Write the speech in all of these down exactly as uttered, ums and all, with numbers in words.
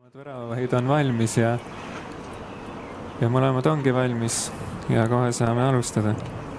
väravahid on valmis ja ja mõlemad ongi valmis ja kohe saame alustada.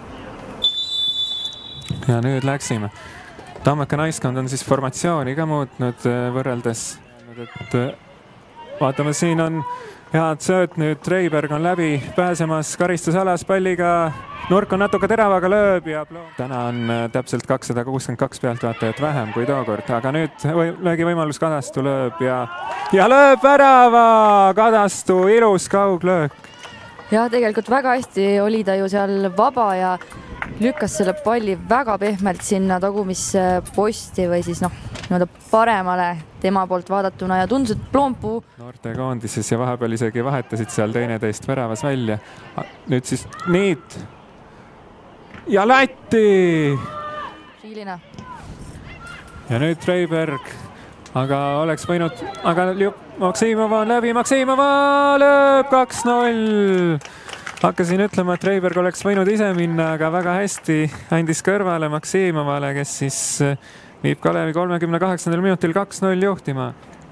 Ja nüüd läksime. Tammeka naiskond on siis formatsiooni ka muutnud võrreldes. Et vaatame, siin on head sööt, nüüd Reiberg on läbi pääsemas karistusalas palliga. Nurk on natuke teravaga, lööb ja täna on täpselt kakssada kuuskümmend kaks pealtvaatajat vähem kui tookord, aga nüüd löögi võimalus, Kadastu lööb ja ja lööb värava. Kadastu, ilus kauglöök. Ja tegelikult väga hästi oli ta ju seal vaba ja lükkas selle palli väga pehmelt sinna tagumisse posti või siis noh, nii-öelda paremale tema poolt vaadatuna ja tundus, et Ploompuu noortekoondises ja vahepeal isegi vahetasid seal teineteist väravas välja. Nüüd siis Niit ja Lätti. Fiilina. Ja nüüd Reiberg, aga oleks võinud, aga Maksimova on läbi, Maksimova lööb kaks null. Hakkasin ütlema, et Reiberg oleks võinud ise minna, aga väga hästi andis kõrvale Maksimovale, kes siis viib Kalevi kolmekümne kaheksandal minutil kaks null juhtima.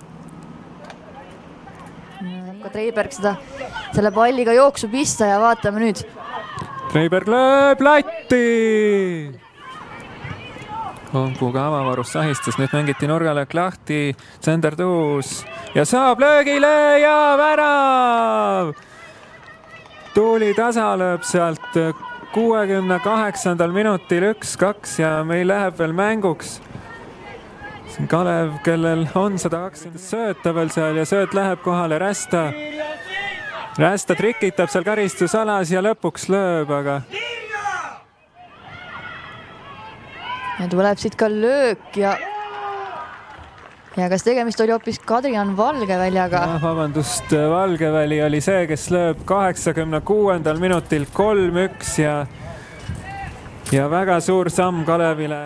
Reiberg seda, selle palliga jooksu pista ja vaatame nüüd. Reiberg lööb Lätti. Plompuga avavarus sahistas, nüüd mängiti nurgalöök lahti, Sander Tuus ja saab löögile ja värav. Tuuli tasa lööb sealt kuuekümne kaheksandal minutil üks kaks ja meil läheb veel mänguks. Siin Kalev, kellel on sada kakskümmend sööta veel seal ja sööt läheb kohale Rästa. Rästa trikitab seal karistusalas ja lõpuks lööb, aga ja tuleb siit ka löök ja ja kas tegemist oli hoopis Kadrian Valgeväljaga? No, vabandust, Valgeväli oli see, kes lööb kaheksakümne kuuendal minutil kolm üks ja ja väga suur samm Kalevile.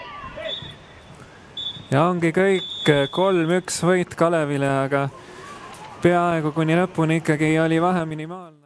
Ja ongi kõik kolm üks võit Kalevile, aga peaaegu kuni lõpuni ikkagi oli vahe minimaalne.